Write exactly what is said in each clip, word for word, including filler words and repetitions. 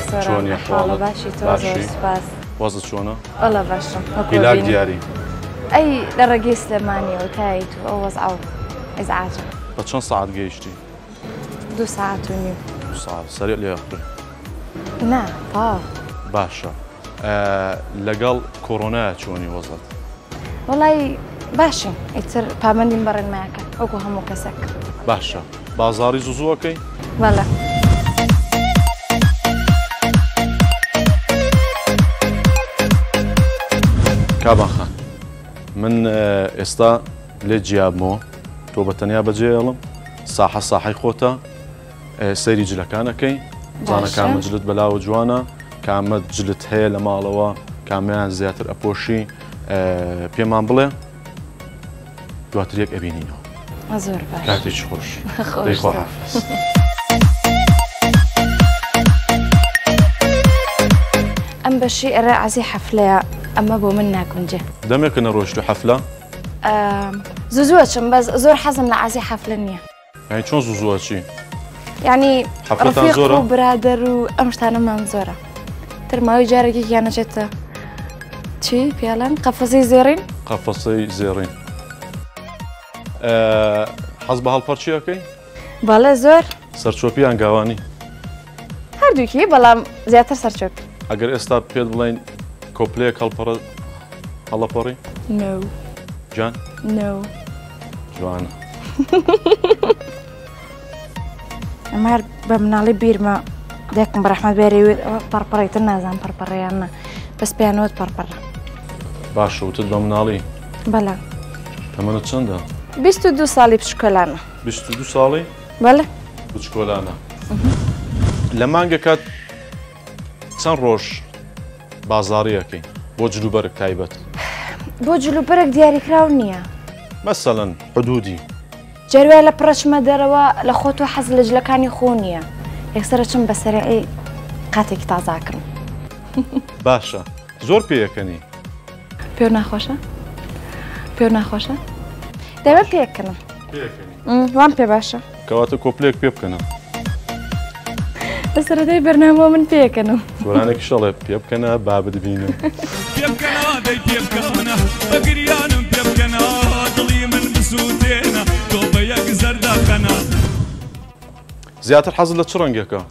چۆنی حاڵە باشی تۆ زۆر سوپاس. وەزت چۆنە؟ وەڵا باشم. هیلاک دیاری. ئەی لە ڕێگەی سلێمانیەوە تایی تو ئەو وەزعەوە ئیزعاجە. بە چەند سەعات گەیشتی؟ دوو ساعت و نیو. دوو ساعت سەریع لێ خوێ. نا تا. باشە. لەگەڵ کۆڕۆنایە چۆنی وەزت؟ وەڵای باشم ئیتر پابەندیم بەڕێنمایەکە وەکو هەموو کەسێک. باشە. بازاڕی زوزووەکەی؟ بەڵێ. کابان من ئێستا لێ جیابمەوە تۆ بە تەنیا بەجێهێڵم ساحە ساحەی خۆتە سەیری جلەکانەکەی زانە کامە جلت بەلاوە جوانە کامە جلت هەیە لە ماڵەوە کامیان زیاتر ئەپۆشی پێمان بڵێ دواتر یەک ئەبینینەوە زۆر باش کاتێکی خۆش خۆحافظ ئەم بەشی ئەرە عەزی حەفلەیە ئەمە بۆ من ناکونجێ دەمێکە نەڕۆیشتو حەفلە؟ زوزووەچم بەس زۆر حەزم لە عەزی حەفلە نییە. یعنی چۆن زوزووە چی؟ یعنی ڕفیق و برادەر و ئەم شتانەمان زۆرە. تر ماوەی جارێکێکیان نەچێتە چی پیاڵان قەفەسەی زێڕین؟ قەفەسەی زێڕین. حەز بە هەڵپەرچیەکەی؟ بەڵێ زۆر. سەرچۆپیان گاوانی؟ هەردووکی بەڵام زیاتر سەرچۆپی. ئەگەر ئێستا پێت بڵێن کۆپلەیەک هەڵپەڕە هەڵەپەڕی؟ نو. جان؟ نو. جوانە. ئەمە هەر بە مناڵی بیرمە دێکم بە ڕەحمەت بێریوێت ئەوە پەڕپەڕێتر نازان پەرپەڕیانە بەس پێیانەوەت پەرپەڕە. باشە وتت بە مناڵی؟ بەڵێ. تەمەنت چەندە؟ بیست و دوو ساڵی بچکۆلانە. بیست و دوو ساڵی؟ بەڵێ. بچکۆلانە. لە مانگە کات چەند ڕۆژ بازاڕیەکەی بۆ جلوبەرگ تایبەت؟ بۆ جلوبەرێک دیاریکراو نییە. مەسەڵەن حدودی. جەروای لە پڕەچمە دەرەوە لە خۆت و حەز لە جلەکانی خۆ نییە. یەکسەرە چم بەسەرعی قاتێکی تازاکردن. باشە. زۆر پێیەکەنی؟ پێ ناخۆشە؟ پێ ناخۆشە؟ دەبێت پێکەنم. پێیەکەنی. وام پێ باشە. کەواتە کۆپلێک پێ بکەنە. لە سەرەتای بەرنامە من پێکەنم. گۆرانێکی شەڵێ پێ بکەنە با ببینم. پێ بکەنەوە دەی پێ بکەنە بەگریانم پێ بکەنەوە دڵی من بسووتێنە تۆ بە یەک زەرداکەنە. زیاتر حەزت لە چ ڕەنگێکە؟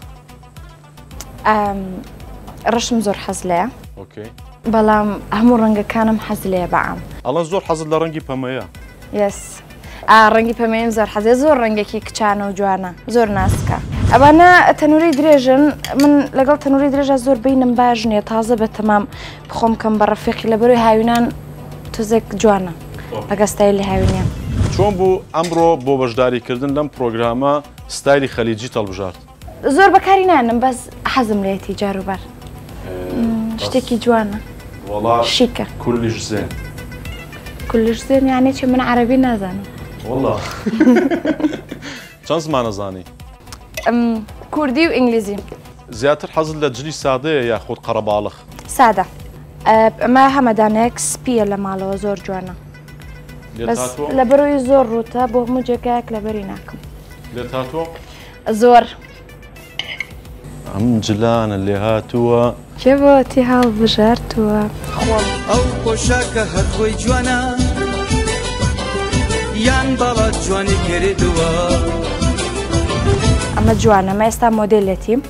ڕەشم زۆر حەز لەیە. ئۆکەی. بەڵام هەموو ڕەنگەکانم حەز لێ بەعام. ئەڵەن زۆر حەزت لە ڕەنگی پەمەیە؟ یەس. ڕەنگی پەمەیم زۆر حەزێ زۆر ڕەنگێکی کچانە و جوانە زۆر ناسکە. ئەوانە تەنووری درێژن من لەگەڵ تەنووری درێژە زۆر بینم باش نییە تازە بە تەمام بخۆم کەم بە ڕەفیقی لە بەروی هاوینان تۆزێک جوانە ئەگە ستایلی هاوینیان. چۆن بوو ئەمڕۆ بۆ بەشداریکردن لەم پرۆگرامە ستایلی خەلیجی تەڵبژارد؟ زۆر بەکاری نانم بەس حەزم لێتی جاروبەر شتێکی جوانە شیکە کولیش زێن. کولیش زێن یانێ چێ من عەرەبی نازانم. وەڵا چەند زمانە زانی؟ کوردی و ئینگلیزی. زیاتر حەزت لە جلی سادەیە یاخود قەرەباڵغ؟ سادە. ئەمە هەمەدانەیەک سپیە لە ماڵەوە زۆر جوانە. بەس لە بەرۆی زۆر ڕوتە بۆ هەموو جێگایەک لەبەری ناکەم. لێت هاتووە؟ زۆر. ئەم جلانە لێ هاتووە کێ بۆتی هەڵبژاردووە خۆم. ئەو پۆشاکە هەر خۆی جوانە یان باڵا جوانی کردووە. ئەمە جوانە ئەمە ئێستا مۆدێلێتیم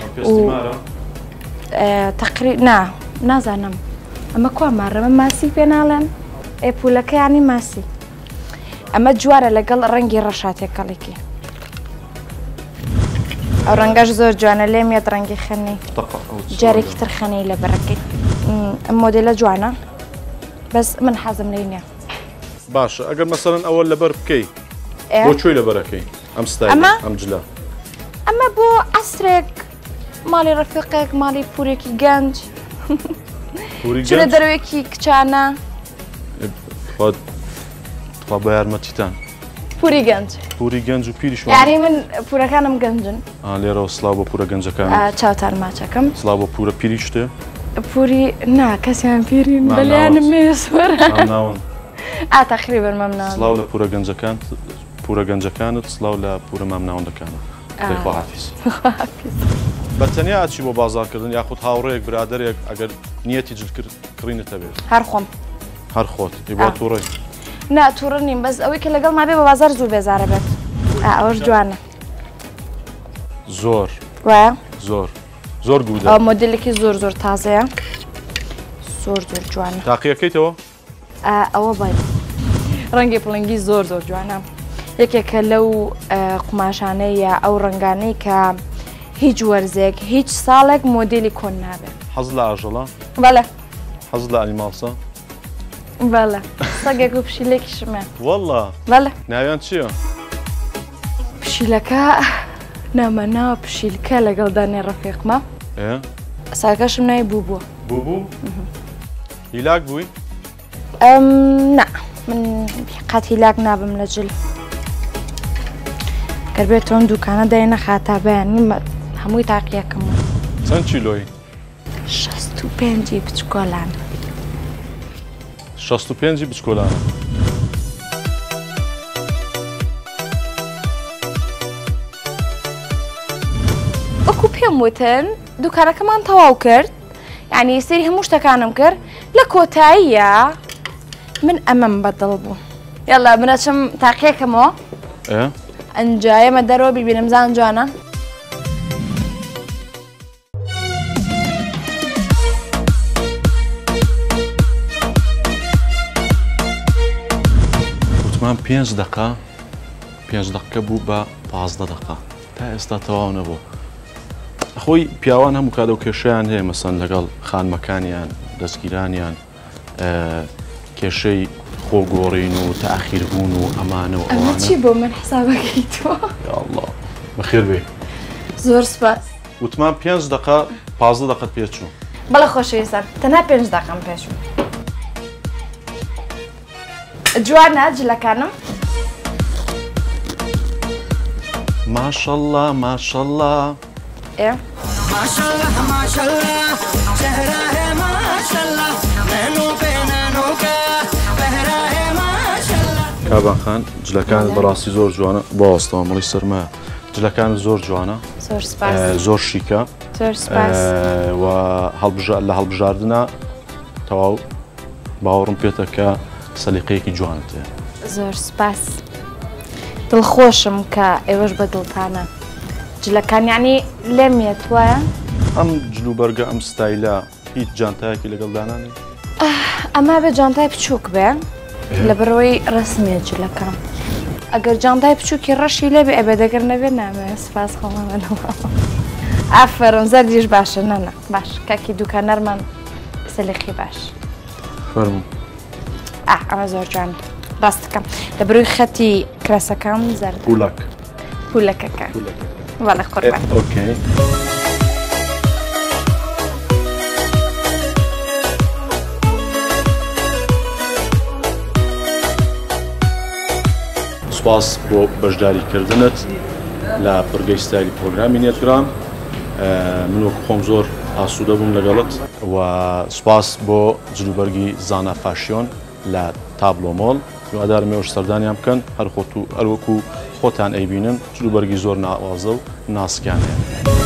تەقری نا نازانم ئەمە کوا مارەمە ماسی پێ ناڵێن ئێپولەکە ینی ماسی. ئەمە جوارە لەگەڵ ڕەنگی ڕەشاتێکەڵێکی. ئەو ڕەنگەش زۆر جوانە لێم یەت ڕەنگی خەنی جارێکی تر خەنەی لە بەرەکەی. ئەم مۆدێلە جوانە بەس من حەزم لێ نییە. باشە ئەگەر مەسەڵەن ئەوە لەبەر بکەی بۆ کوێی لەبەرەکەی ئەم ستایل ئەم جلە؟ ئەمە بۆ عەسرێک ماڵی ڕەفیقێک ماڵی پورێکی گەنج چونە دەروێکی کچانە خوا بە یارمەتیتان. پوری گەنج. پوری گەنج و پیریش یاری من پورەکانم گەنجن. لێرەوە سڵاو بە پورە گەنجەکان. چاوتان ماچەکەم. سڵاو بە پورە پیری شتێ؟ پوری نا کەسیان پیرین بەلایانم مێسوەرە. ناون. ئا تەقریبەن مەمناون. سڵاو لە پورە گەنجەکان پورە گەنجەکانت سڵاو لە پورە مامناوەندەکانە. خواحافیز بەتەنیا ئاچی بۆ بازارکردن یاخود هاوڕێک برادێک ئەگەر نیەتی جلکردنیتە بێت هەر خۆم هەر خۆت بۆ تووڕی نا تووڕە نیم بەس ئەوەی کە لەگەڵ مابێ بە بازار زوو بێزارە بێت ئەوەش جوانە زۆر وایە زۆر زۆر گودە ئەو مۆدلێکی زۆر زۆر تازەیە زۆر زۆر جوانە تاقیەکەیتەوە ئەوە باید ڕەنگی پڵنگی زۆر زۆر جوانە یەکێکە لەو قماشانەیە ئەو ڕنگانەی کە هیچ وەرزێک هیچ ساڵێک مۆدلی کۆن نابێت حەز لە ئاژەڵە بەڵێ حەز لە ئەنیماڵسە بەڵێ سەگێک و پشیلێکی شمێ وەڵڵا بەڵێ ناویان چییە؟ پشیلەکە نامەناوە پشیلکە لەگەڵ دانێ ڕەفیقمە ساکەشم نای بوو بووە بوو بوو؟ هیلاک بووی؟ ئەم نا من قەت هیلاک نابم لە جل گەر بێت تۆم دوکانە داینە خاتابیان هەمووی تاقیەکەم چەند چیلۆی؟ شەست و پێنجی بچکۆلانە شەست و پێنجی بچکۆلانە وەکو پێم وتن دوکانەکەمان تەواو کرد یعنی سەری هەموو شتەکانم کرد لە کۆتاییە من ئەمەم بەدڵ بوو یاڵا منەچم تاقیەکەمەوە ئەنجایەمە دەرەوە بیبینم زان جوانە وتمان پێنج دقە پێنج دقەکە بوو بە پازدە دقە تا ئێستا تەواو نەبوو خۆی پیاوان هەموو کادە و کێشەیان هەیە مەسەن لەگەڵ خانمەکانیان دەستگیرانیان کێشەی خۆگۆڕین و تاخیربوون و ئەمانە و ئەمە چی بۆ من حسابەکەی تۆ؟ یاڵڵا بەخێر بێ زۆر سپاس وتمان پێنج دقە پازدە دقەت پێچوو بەڵێ خۆشەویستان تەنها پێنج دقەم پێچوو جوانە جلەکانم ماشەڵڵا ماشەڵڵا ئێ ماشەڵڵا ماشەڵڵا شەهرایە ماشەڵڵا نەنو پێ نەنوکە بەهرایە ماشەڵڵا کابانخان جلەکان بەڕاستی زۆر جوانە بۆ ئەستەوە مڵی سەرمایە جلەکان زۆر جوانە زۆر سپاس زۆر شیکە زۆر سپاس و لە هەڵبژاردنە تەواو باوەڕم پێێتە کە سەلیقەیەکی جوانت هەیە زۆر سپاس دڵخۆشم کە ئێوەش بە دڵتانە جلەکان یعنی لێمێت وایە ئەم جلوبەرگە ئەم ستایلە هیچ جانتایەکی لەگەڵ دانانی ئەمە بە جانتای بچووک بێ لە بەرەوەی ڕسمێ جلەکان ئەگەر جانتای بچووکی ڕەشی لێبێ ئەبێ دەگەر نەبێ نامێ سپاس خۆمەمەەوە ئافرم زەردیش باشە نەنا باش کاکی دوکانەرمان سەلیقی باش فەرموو ئەمە زۆر جوان ڕاستەکەم لە بروی خەتی کراسەکەم زەرد پولک پولەکەکە وەڵێ قوربان ئۆکەی سوپاس بۆ بەشداریکردنت لە بڕگەی ستایلی پرۆگرامی نێتگرام من وەکو خۆم زۆر ئاسوودە بووم لەگەڵت و سوپاس بۆ جلوبەرگی زانا فاشیۆن لە تابلۆمۆڵ هیوادارم ئێوەش سەردانیان بکەن هەر خۆت و هەروەکو خۆتان ئەیبینن جلوبەرگی زۆر ناوازە و ناسکیان هەیە